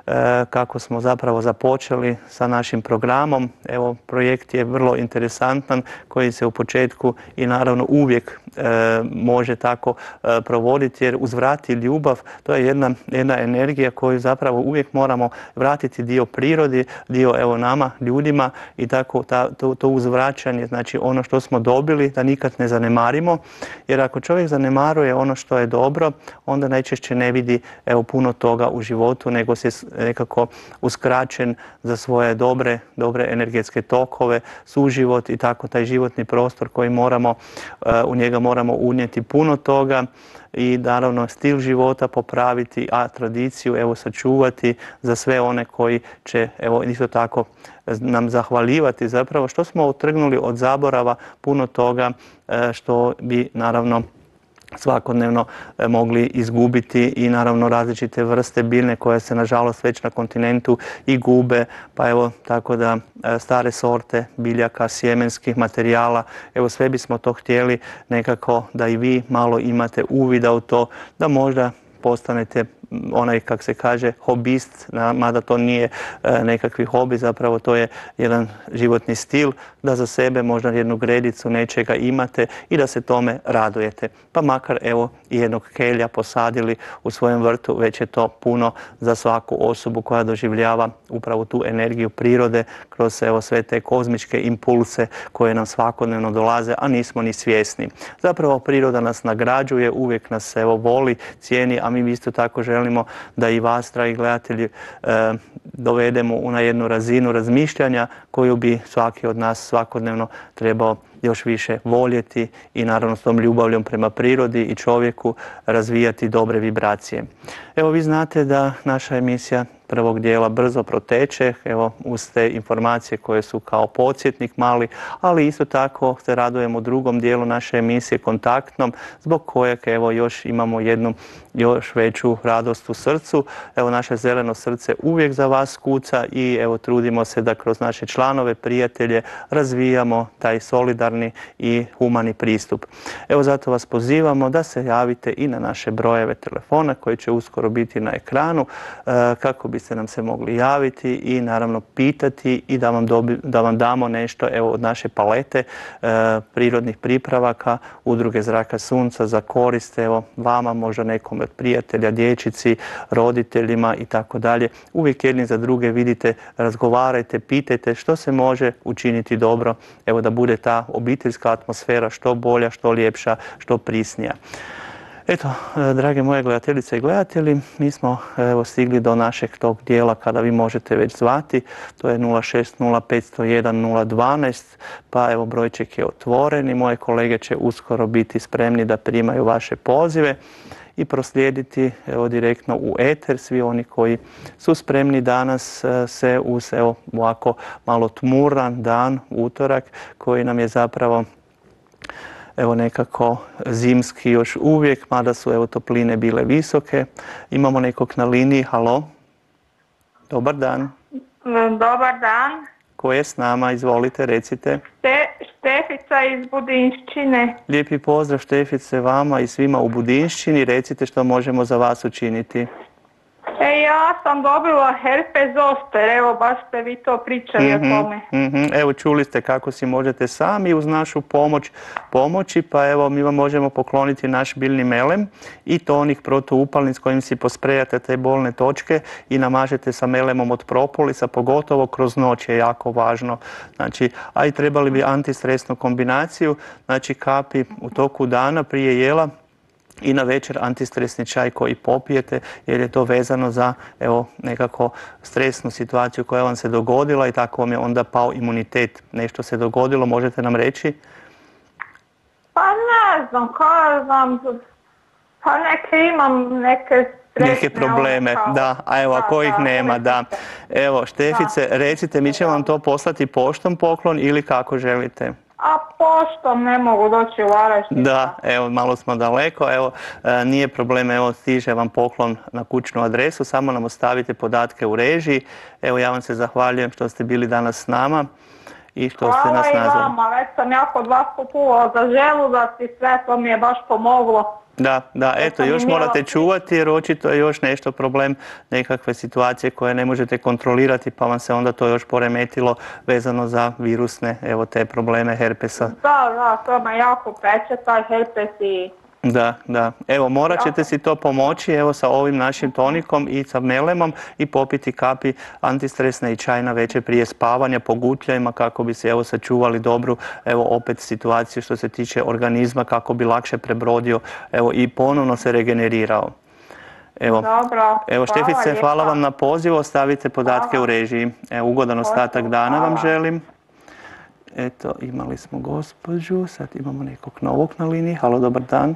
[SPEAKER 1] kako smo zapravo započeli sa našim programom. Evo, projekt je vrlo interesantan koji se u početku i naravno uvijek e, može tako e, provoditi jer uzvrati ljubav, to je jedna, jedna energija koju zapravo uvijek moramo vratiti dio prirodi, dio evo nama, ljudima i tako ta, to, to uzvraćanje, znači ono što smo dobili, da nikad ne zanemarimo, jer ako čovjek zanemaruje ono što je dobro, onda najčešće ne vidi evo, puno toga u životu, nego se nekako uskraćen za svoje dobre, dobre energetske tokove, suživot i tako taj životni prostor koji moramo, u njega moramo unijeti puno toga i naravno stil života popraviti, a tradiciju evo sačuvati za sve one koji će evo isto tako nam zahvaljivati zapravo što smo otrgnuli od zaborava puno toga što bi naravno svakodnevno mogli izgubiti i naravno različite vrste biljne koje se nažalost već na kontinentu i gube, pa evo tako da stare sorte biljaka, sjemenskih materijala, evo sve bismo to htjeli nekako da i vi malo imate uvida u to, da možda postanete onaj, kak se kaže, hobist, mada to nije nekakvi hobi, zapravo to je jedan životni stil, da za sebe možda jednu gredicu nečega imate i da se tome radujete. Pa makar evo i jednog kelja posadili u svojem vrtu, već je to puno za svaku osobu koja doživljava upravo tu energiju prirode kroz evo sve te kozmičke impulse koje nam svakodnevno dolaze, a nismo ni svjesni. Zapravo priroda nas nagrađuje, uvijek nas evo voli, cijeni, a mi isto tako želimo Želimo da i vas, dragi gledatelji, dovedemo na jednu razinu razmišljanja koju bi svaki od nas svakodnevno trebao još više voljeti i naravno s tom ljubavljom prema prirodi i čovjeku razvijati dobre vibracije. Evo vi znate da naša emisija prvog dijela brzo proteče, evo uz te informacije koje su kao podsjetnik mali, ali isto tako se radujemo u drugom dijelu naše emisije kontaktnom, zbog kojeg evo još imamo jednu još veću radost u srcu. Evo naše zeleno srce uvijek za vas kuca i evo trudimo se da kroz naše članove, prijatelje razvijamo taj solidarni i humani pristup. Evo zato vas pozivamo da se javite i na naše brojeve telefona koji će uskoro biti na ekranu kako biste nam se mogli javiti i naravno pitati i da vam, dobi, da vam damo nešto evo, od naše palete e, prirodnih pripravaka Udruge Zraka Sunca za korist evo, vama, možda nekom od prijatelja, dječici, roditeljima i tako dalje. Uvijek jedni za druge vidite, razgovarajte, pitajte što se može učiniti dobro, evo da bude ta obiteljska atmosfera što bolja, što ljepša, što prisnija. Eto, drage moje gledateljice i gledatelji, mi smo evo, stigli do našeg tog dijela kada vi možete već zvati, to je nula šest nula pet zero jedan nula jedan dva, pa evo brojček je otvoren i moje kolege će uskoro biti spremni da primaju vaše pozive i proslijediti evo, direktno u eter svi oni koji su spremni danas se uz evo, ovako malo tmuran dan, utorak, koji nam je zapravo evo nekako zimski još uvijek, mada su evo topline bile visoke. Imamo nekog na liniji, halo. Dobar dan.
[SPEAKER 2] Dobar dan.
[SPEAKER 1] Ko je s nama, izvolite, recite.
[SPEAKER 2] Šte, Štefica iz Budinšćine.
[SPEAKER 1] Lijepi pozdrav Štefice vama i svima u Budinšćini, recite što možemo za vas učiniti.
[SPEAKER 2] E, ja sam dobila herpes zoster, evo baš ste vi to pričali mm-hmm, o tome.
[SPEAKER 1] Mm-hmm. Evo čuli ste kako si možete sami uz našu pomoć pomoći, pa evo mi vam možemo pokloniti naš biljni melem i tonik protuupalni s kojim si posprejate te bolne točke i namažete sa melemom od propolisa, pogotovo kroz noć je jako važno. Znači, a i trebali bi antistresnu kombinaciju, znači kapi u toku dana prije jela i na večer antistresni čaj koji popijete jer je to vezano za evo, nekako stresnu situaciju koja vam se dogodila i tako vam je onda pao imunitet. Nešto se dogodilo, možete nam reći?
[SPEAKER 2] Pa ne znam, kao znam, pa neke imam neke stresne...
[SPEAKER 1] Neke probleme, kao... da, a evo, ako ih nema, da. Evo, Štefice, da. Recite, mi ćemo vam to poslati poštom poklon ili kako želite?
[SPEAKER 2] A poštom ne mogu doći u Varaždin.
[SPEAKER 1] Da, evo, malo smo daleko, evo, nije problem, evo, stiže vam poklon na kućnu adresu, samo nam ostavite podatke u režiji. Evo, ja vam se zahvaljujem što ste bili danas s nama i što
[SPEAKER 2] Hvala
[SPEAKER 1] ste nas nazvali.
[SPEAKER 2] Hvala i vama, već sam jako od vas kupuvala za želudac i sve to mi je baš pomoglo.
[SPEAKER 1] Da, da, eto, još morate čuvati jer očito je još nešto problem, nekakve situacije koje ne možete kontrolirati pa vam se onda to još poremetilo vezano za virusne, evo te probleme herpesa.
[SPEAKER 2] Da, da, to me jako peče, taj herpes i
[SPEAKER 1] Da, da. Evo, morat ćete si to pomoći, evo, sa ovim našim tonikom i sa melemom i popiti kapi antistresne i čaj na večer prije spavanja po gutljajima kako bi se, evo, sačuvali dobru, evo, opet situaciju što se tiče organizma kako bi lakše prebrodio, evo, i ponovno se regenerirao. Evo,
[SPEAKER 2] Dobro,
[SPEAKER 1] evo Štefice,
[SPEAKER 2] hvala
[SPEAKER 1] hvala
[SPEAKER 2] lijepa.
[SPEAKER 1] vam na pozivu, ostavite podatke
[SPEAKER 2] Hvala.
[SPEAKER 1] u režiji. Evo, ugodan ostatak dana vam
[SPEAKER 2] Hvala.
[SPEAKER 1] želim. Eto, imali smo gospođu, sad imamo nekog novog na liniji. Halo, dobar dan.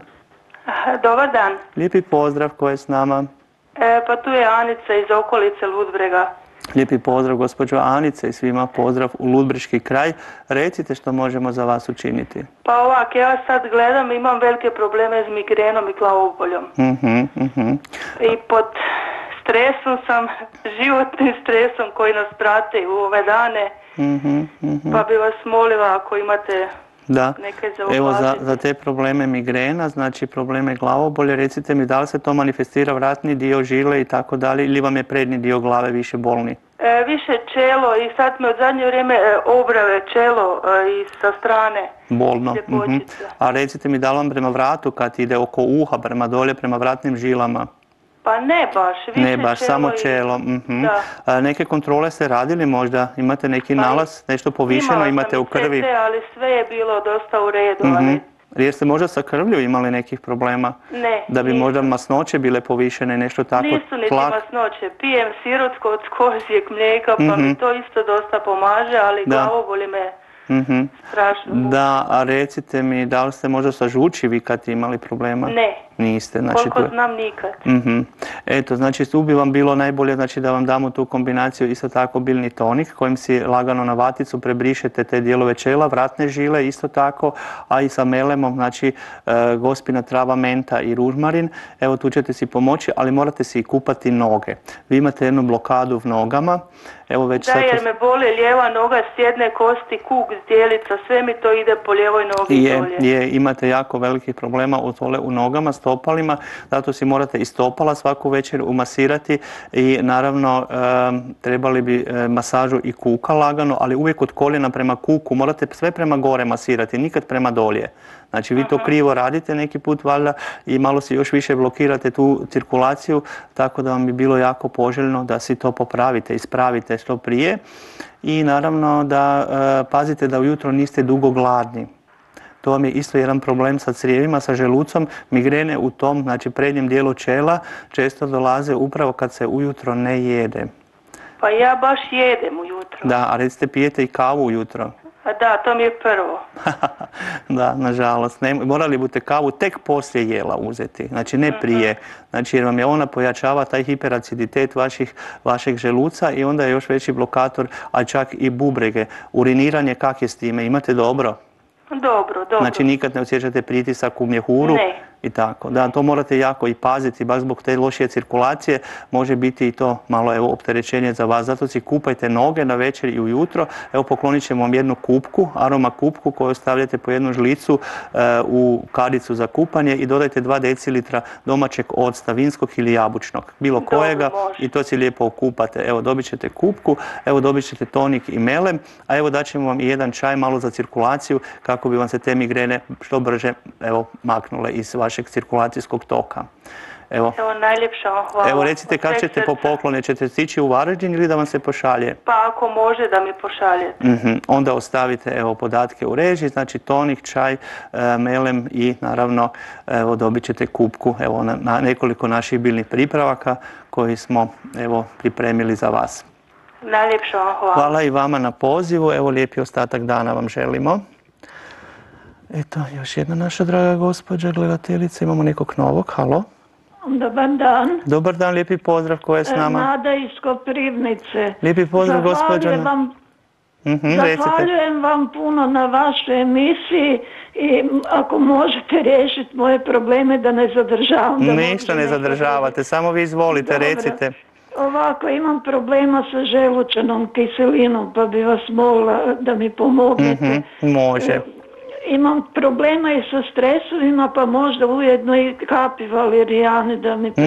[SPEAKER 3] Dobar dan.
[SPEAKER 1] Lijepi pozdrav, ko je s nama?
[SPEAKER 3] E, pa tu je Anica iz okolice Ludbrega.
[SPEAKER 1] Lijepi pozdrav, gospođo Anice, i svima pozdrav u Ludbreški kraj. Recite što možemo za vas učiniti.
[SPEAKER 3] Pa ovak, ja sad gledam, imam velike probleme s migrenom i glavoboljom.
[SPEAKER 1] Mhm, mhm.
[SPEAKER 3] I pod stresom sam, životnim stresom koji nas prate u ove dane.
[SPEAKER 1] Mhm, mhm.
[SPEAKER 3] Pa bi vas molila ako imate
[SPEAKER 1] Da,
[SPEAKER 3] neke za
[SPEAKER 1] evo za,
[SPEAKER 3] ublažiti.
[SPEAKER 1] za te probleme migrena, znači probleme glavobolje, recite mi da li se to manifestira vratni dio žile i tako dalje ili vam je prednji dio glave više bolni?
[SPEAKER 3] E, više čelo i sad me od zadnje vrijeme e, obrave čelo e, i sa strane.
[SPEAKER 1] Bolno.
[SPEAKER 3] Ljepočica.
[SPEAKER 1] Mhm. A recite mi da li vam prema vratu kad ide oko uha, prema dolje, prema vratnim žilama?
[SPEAKER 3] Pa ne baš, više
[SPEAKER 1] Ne baš,
[SPEAKER 3] čelo
[SPEAKER 1] samo
[SPEAKER 3] i-
[SPEAKER 1] čelo. Mhm.
[SPEAKER 3] Da.
[SPEAKER 1] A neke kontrole ste radili možda? Imate neki
[SPEAKER 3] Pa i-
[SPEAKER 1] nalaz, nešto povišeno
[SPEAKER 3] Imala
[SPEAKER 1] imate
[SPEAKER 3] sam
[SPEAKER 1] u
[SPEAKER 3] i
[SPEAKER 1] krvi?
[SPEAKER 3] C T, ali sve je bilo dosta u redu,
[SPEAKER 1] Mhm.
[SPEAKER 3] ali
[SPEAKER 1] Jer ste možda sa krvlju imali nekih problema?
[SPEAKER 3] ne.
[SPEAKER 1] Da bi
[SPEAKER 3] nisu.
[SPEAKER 1] možda masnoće bile povišene, nešto tako?
[SPEAKER 3] Nisu niti
[SPEAKER 1] tlak?
[SPEAKER 3] masnoće. Pijem sirotsko od kozjeg mlijeka, pa
[SPEAKER 1] Mhm.
[SPEAKER 3] mi to isto dosta pomaže, ali
[SPEAKER 1] Da.
[SPEAKER 3] glavobolje me
[SPEAKER 1] Mhm.
[SPEAKER 3] strašno muči.
[SPEAKER 1] Da, a recite mi, da li ste možda sa žučivi kad imali problema?
[SPEAKER 3] Ne.
[SPEAKER 1] Niste, znači
[SPEAKER 3] Koliko
[SPEAKER 1] tu je-
[SPEAKER 3] znam nikad.
[SPEAKER 1] Mhm. Eto, znači tu bi vam bilo najbolje znači, da vam damo tu kombinaciju isto tako biljni tonik kojim si lagano na vaticu prebrišete te dijelove čela, vratne žile isto tako, a i sa melemom, znači e, gospina trava, menta i ružmarin. Evo tu ćete si pomoći, ali morate si i kupati noge. Vi imate jednu blokadu u nogama. Evo već
[SPEAKER 3] Da,
[SPEAKER 1] sad
[SPEAKER 3] jer
[SPEAKER 1] to-
[SPEAKER 3] me boli lijeva noga s jedne kosti, kuk, zdjelica, sve mi to ide po lijevoj nogi
[SPEAKER 1] Je,
[SPEAKER 3] dolje.
[SPEAKER 1] je, imate jako velikih problema u, tole, u nogama, stopalima, zato si morate i stopala svaku večer umasirati i naravno em, trebali bi e, masažu i kuka lagano, ali uvijek od koljena prema kuku morate sve prema gore masirati, nikad prema dolje. Znači vi to krivo radite neki put valjda i malo si još više blokirate tu cirkulaciju, tako da vam bi bilo jako poželjno da si to popravite, ispravite što prije i naravno da e, pazite da ujutro niste dugo gladni. To vam je isto jedan problem sa crijevima, sa želucom. Migrene u tom, znači prednjem dijelu čela često dolaze upravo kad se ujutro ne jede.
[SPEAKER 3] Pa ja baš jedem ujutro.
[SPEAKER 1] Da, a recite pijete i kavu ujutro.
[SPEAKER 3] A da, to mi je prvo.
[SPEAKER 1] Da, nažalost. Ne, morali budete kavu tek poslije jela uzeti, znači ne prije. Znači jer vam je ona pojačava taj hiperaciditet vaših, vašeg želuca i onda je još veći blokator, a čak i bubrege. Uriniranje kak je s time? Imate dobro?
[SPEAKER 3] Dobro, dobro.
[SPEAKER 1] Znači nikad ne osjećate pritisak u mjehuru?
[SPEAKER 3] Ne.
[SPEAKER 1] I tako. Da, to morate jako i paziti, baš zbog te lošije cirkulacije može biti i to malo evo opterećenje za vas. Zato si kupajte noge na večer i ujutro. Evo poklonit ćemo vam jednu kupku, aroma kupku koju stavljate po jednu žlicu e, u kadicu za kupanje i dodajte dva decilitra domaćeg octa, vinskog ili jabučnog, bilo
[SPEAKER 3] Dobro,
[SPEAKER 1] kojega
[SPEAKER 3] može.
[SPEAKER 1] i to si lijepo okupate. Evo dobit ćete kupku, evo dobit ćete tonik i melem, a evo daćemo vam i jedan čaj malo za cirkulaciju kako bi vam se te migrene što brže evo maknule iz vašeg cirkulacijskog toka. Evo,
[SPEAKER 3] Evo, najljepša vam hvala.
[SPEAKER 1] evo recite
[SPEAKER 3] Od
[SPEAKER 1] kad
[SPEAKER 3] sveg
[SPEAKER 1] ćete po
[SPEAKER 3] srca.
[SPEAKER 1] poklone, ćete stići u Varaždin ili da vam se pošalje?
[SPEAKER 3] Pa ako može da mi pošaljete.
[SPEAKER 1] Mhm. Onda ostavite evo podatke u režiji, znači tonik, čaj, e, melem i naravno evo dobit ćete kupku evo na, na nekoliko naših biljnih pripravaka koji smo evo pripremili za vas.
[SPEAKER 3] Najljepša vam hvala.
[SPEAKER 1] Hvala i vama na pozivu, evo lijepi ostatak dana vam želimo. Eto, još jedna naša draga gospođa, gledateljica, imamo nekog novog, halo.
[SPEAKER 4] Dobar dan.
[SPEAKER 1] Dobar dan, lijepi pozdrav, ko je s nama?
[SPEAKER 4] Nada iz Koprivnice.
[SPEAKER 1] Lijepi pozdrav, gospođo.
[SPEAKER 4] Zahvaljujem vam,
[SPEAKER 1] Mhm, recite.
[SPEAKER 4] zahvaljujem vam puno na vašoj emisiji i ako možete riješiti moje probleme da ne zadržavam. da
[SPEAKER 1] Ništa
[SPEAKER 4] možda
[SPEAKER 1] ne
[SPEAKER 4] neko
[SPEAKER 1] zadržavate, samo vi izvolite,
[SPEAKER 4] Dobro.
[SPEAKER 1] recite.
[SPEAKER 4] Ovako, imam problema sa želučanom kiselinom, pa bi vas molila da mi pomognete.
[SPEAKER 1] Mhm, može.
[SPEAKER 4] Imam problema i sa stresovima, pa možda ujedno i kapi valerijane da mi preporučite.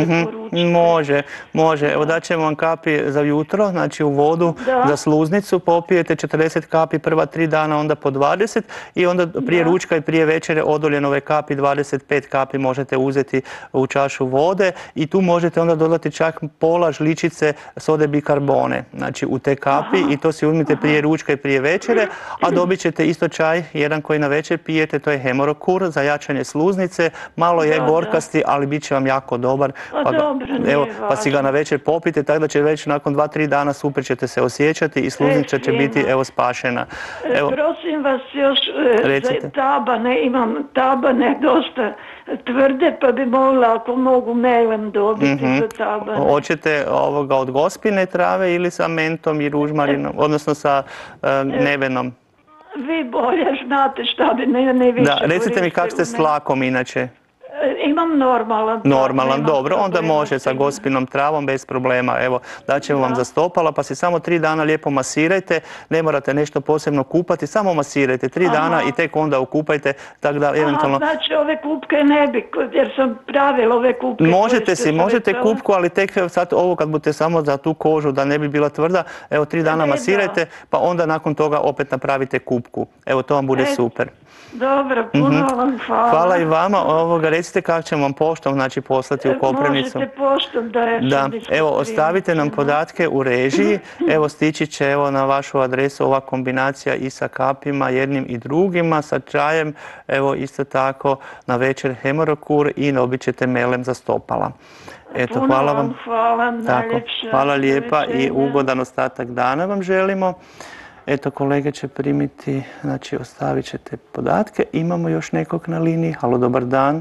[SPEAKER 4] preporučite?
[SPEAKER 1] Može, može. Evo daćemo vam kapi za jutro, znači u vodu za sluznicu popijete četrdeset kapi prva tri dana, onda po dvadeset i onda prije ručka i prije večere odoljenove kapi, dvadeset pet kapi možete uzeti u čašu vode i tu možete onda dodati čak pola žličice sode bikarbone, znači u te kapi i to si uzmite prije ručka i prije večere, a dobit ćete isto čaj, jedan koji na večer pijete, to je Hemorokur za jačanje sluznice, malo je gorkasti, ali bit će vam jako dobar. Pa,
[SPEAKER 4] dobro,
[SPEAKER 1] evo, pa si ga na večer popite, tako da će već nakon dva tri dana super ćete se osjećati i sluznica će biti evo spašena. Evo,
[SPEAKER 4] prosim vas još e, za tabane, imam tabane dosta tvrde, pa bi mogla ako mogu melem dobiti mm-hmm. za tabane.
[SPEAKER 1] Hoćete ovoga od gospine trave ili sa mentom i ružmarinom, odnosno sa uh, nevenom?
[SPEAKER 4] Vi bolje znate šta bi ne, ne više
[SPEAKER 1] Da, recite mi kako ste s tlakom inače?
[SPEAKER 4] Imam normalan.
[SPEAKER 1] Normalan, dobro, onda može sa gospinom travom bez problema. Evo, daćemo vam za stopala, pa se samo tri dana lijepo masirajte, ne morate nešto posebno kupati, samo masirajte tri dana i tek onda okupajte, tako da eventualno...
[SPEAKER 4] Aha, znači ove kupke ne bi, jer sam pravila ove kupke.
[SPEAKER 1] Možete si, možete kupku, ali tek sad ovo kad budete samo za tu kožu da ne bi bila tvrda, evo tri dana masirajte, pa onda nakon toga opet napravite kupku. Evo, to vam bude super.
[SPEAKER 4] Dobro, puno vam hvala.
[SPEAKER 1] Hvala i vama. Ovoga, recite kako ćemo vam poštom znači, poslati u Koprivnicu.
[SPEAKER 4] Možete poštom da je...
[SPEAKER 1] Da, evo, ostavite nam podatke u režiji. Evo, stići će evo, na vašu adresu ova kombinacija i sa kapima, jednim i drugima, sa čajem. Evo, isto tako na večer Hemorokur i dobit ćete melem za stopala. Eto, hvala vam.
[SPEAKER 4] Hvala, najljepša.
[SPEAKER 1] Hvala lijepa i ugodan ostatak dana vam želimo. Eto, kolege će primiti, znači ostavit ćete podatke. Imamo još nekog na liniji. Halo, dobar dan.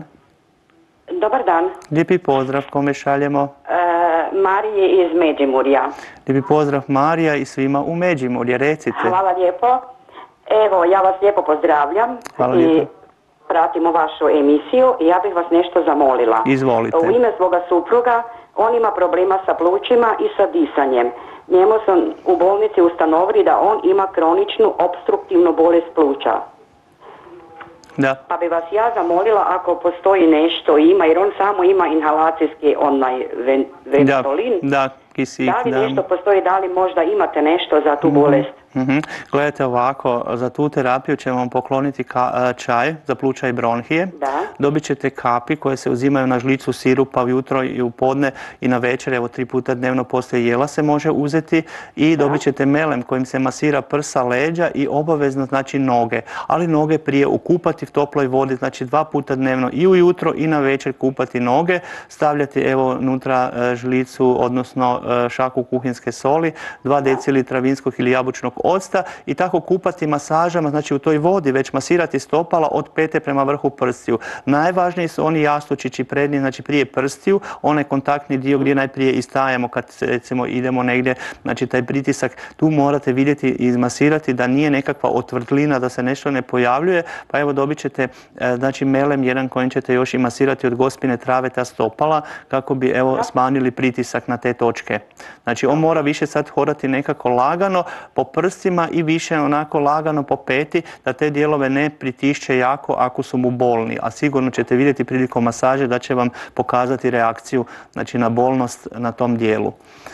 [SPEAKER 5] Dobar dan.
[SPEAKER 1] Lijepi pozdrav, kome šaljemo?
[SPEAKER 5] E, Marije iz Međimurja.
[SPEAKER 1] Lijepi pozdrav Marija i svima u Međimurje, recite.
[SPEAKER 5] Hvala lijepo. Evo, ja vas lijepo pozdravljam.
[SPEAKER 1] Hvala
[SPEAKER 5] i
[SPEAKER 1] lijepo.
[SPEAKER 5] Pratimo vašu emisiju i ja bih vas nešto zamolila.
[SPEAKER 1] Izvolite.
[SPEAKER 5] U ime svoga supruga, on ima problema sa plućima i sa disanjem. Njemu sam u bolnici ustanovili da on ima kroničnu obstruktivnu bolest pluća.
[SPEAKER 1] Da.
[SPEAKER 5] Pa bi vas ja zamolila ako postoji nešto ima, jer on samo ima inhalacijski onaj Ventolin.
[SPEAKER 1] Da, da, kisik.
[SPEAKER 5] Da li
[SPEAKER 1] da.
[SPEAKER 5] nešto postoji, da li možda imate nešto za tu bolest?
[SPEAKER 1] Mm-hmm. Gledajte ovako, za tu terapiju ćemo vam pokloniti ka, čaj za pluća i bronhije.
[SPEAKER 5] Da.
[SPEAKER 1] Dobit ćete kapi koje se uzimaju na žlicu sirupa ujutro i u podne i na večer, evo tri puta dnevno poslije jela se može uzeti i da. Dobit ćete melem kojim se masira prsa, leđa i obavezno znači noge, ali noge prije ukupati u toploj vodi, znači dva puta dnevno i ujutro i na večer kupati noge, stavljati evo unutra žlicu, odnosno šaku kuhinske soli, dva decilitra vinskog ili jabučnog octa i tako kupati masažama, znači u toj vodi već masirati stopala od pete prema vrhu prstiju. Najvažniji su oni jastučići prednji, znači prije prstiju, onaj kontaktni dio gdje najprije istajemo kad recimo idemo negdje, znači taj pritisak, tu morate vidjeti i izmasirati da nije nekakva otvrtlina, da se nešto ne pojavljuje, pa evo dobit ćete znači melem jedan kojim ćete još i masirati od gospine trave ta stopala kako bi evo smanjili pritisak na te točke. Znači on mora više sad hodati nekako lagano po prstima i više onako lagano po peti da te dijelove ne pritišće jako ako su mu bolni, a sigurno ćete vidjeti prilikom masaže da će vam pokazati reakciju znači na bolnost na tom dijelu.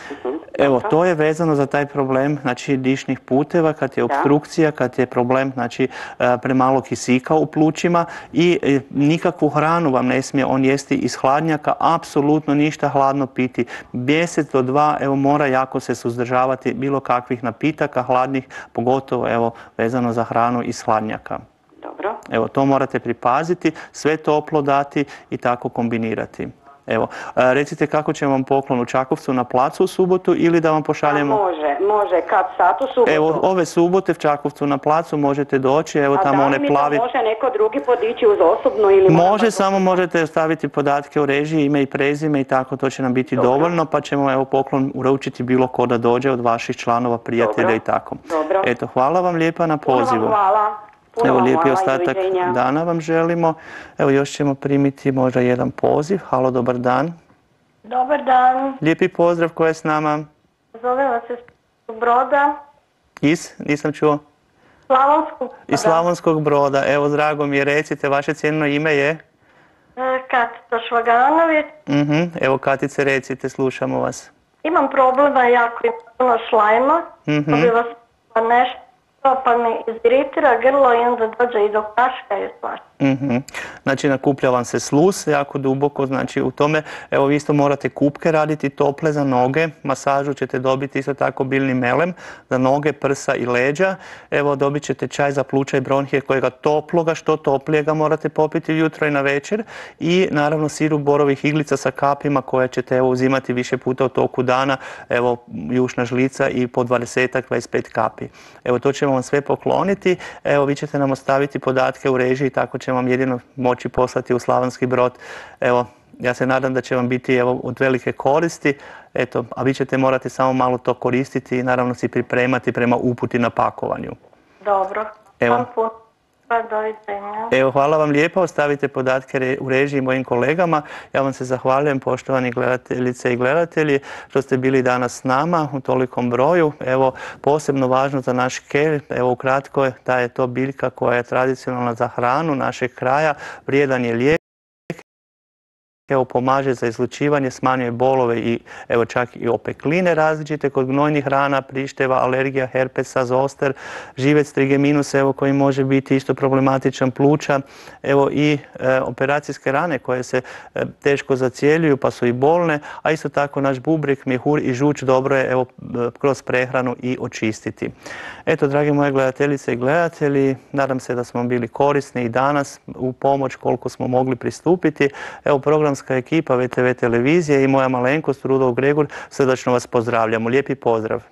[SPEAKER 1] Evo, to je vezano za taj problem znači dišnih puteva, kad je opstrukcija, kad je problem znači premalo kisika u plućima i nikakvu hranu vam ne smije on jesti iz hladnjaka, apsolutno ništa hladno piti. Mjesec do dva evo mora jako se suzdržavati bilo kakvih napitaka hladnih, pogotovo evo vezano za hranu iz hladnjaka.
[SPEAKER 5] Dobro.
[SPEAKER 1] Evo, to morate pripaziti, sve toplo dati i tako kombinirati. Evo, recite kako će vam poklon u Čakovcu na placu u subotu ili da vam pošaljemo...
[SPEAKER 5] A može, može, kad sat u subotu?
[SPEAKER 1] Evo, ove subote u Čakovcu na placu možete doći, evo tamo one plavi...
[SPEAKER 5] A da li mi to može neko drugi podići uz osobnu ili...
[SPEAKER 1] Može, samo možete staviti podatke u režiji, ime i prezime i tako, to će nam biti Dobro. dovoljno, pa ćemo evo poklon uručiti bilo ko da dođe od vaših članova, prijatelja
[SPEAKER 5] Dobro.
[SPEAKER 1] i tako.
[SPEAKER 5] Dobro.
[SPEAKER 1] Eto, hvala vam lijepa na pozivu.
[SPEAKER 5] Puno hvala. Puno
[SPEAKER 1] Evo, lijepi
[SPEAKER 5] hvala,
[SPEAKER 1] ostatak dana vam želimo. Evo, još ćemo primiti možda jedan poziv. Halo, dobar dan.
[SPEAKER 2] Dobar dan.
[SPEAKER 1] Lijepi pozdrav, ko je s nama?
[SPEAKER 2] Zove vas iz Broda.
[SPEAKER 1] Iz? Nisam čuo.
[SPEAKER 2] Slavonskog.
[SPEAKER 1] Iz Slavonskog Broda. Evo, drago mi je, recite, vaše cijeno ime je?
[SPEAKER 2] Katica Švaganović.
[SPEAKER 1] Mhm, evo Katice, recite, slušamo vas.
[SPEAKER 2] Imam problema, jako imam puno šlajma,
[SPEAKER 1] Mhm.
[SPEAKER 2] pa bi vas pa nešto, pa mi iziritira grlo i onda dođe i do kaška i svašta.
[SPEAKER 1] Mhm. Znači nakuplja vam se sluz jako duboko, znači u tome, evo vi isto morate kupke raditi tople za noge, masažu ćete dobiti isto tako biljni melem za noge, prsa i leđa, evo dobit ćete čaj za pluća i bronhije kojega toploga, što toplijega morate popiti jutro i na večer i naravno sirup borovih iglica sa kapima koje ćete evo uzimati više puta u toku dana, evo jušna žlica i po dvadeset do dvadeset pet kapi. Evo to ćemo vam sve pokloniti, evo vi ćete nam ostaviti podatke u režiji, tako će vam jedino moći poslati u Slavonski Brod. Evo, ja se nadam da će vam biti evo, od velike koristi, eto, a vi ćete morati samo malo to koristiti i naravno si pripremati prema uputi na pakovanju.
[SPEAKER 2] Dobro.
[SPEAKER 1] Evo.
[SPEAKER 2] Pa doviđenja.
[SPEAKER 1] Evo, hvala vam lijepo, ostavite podatke u režiji mojim kolegama. Ja vam se zahvaljujem, poštovani gledateljice i gledatelji, što ste bili danas s nama u tolikom broju. Evo, posebno važno za naš kel, evo ukratko, da je to biljka koja je tradicionalna za hranu našeg kraja, vrijedan je lijek. Evo, pomaže za izlučivanje, smanjuje bolove i evo čak i opekline različite kod gnojnih rana, prišteva, alergija, herpesa, zoster, živec, trigeminus, evo koji može biti isto problematičan, pluća, evo i e, operacijske rane koje se e, teško zacijeljuju pa su i bolne, a isto tako naš bubreg, mjehur i žuč dobro je evo kroz prehranu i očistiti. Eto, dragi moje gledateljice i gledatelji, nadam se da smo bili korisni i danas u pomoć koliko smo mogli pristupiti. Evo, programska ekipa V T V televizije i moja malenkost Rudolf Gregor, srdačno vas pozdravljamo. Lijepi pozdrav.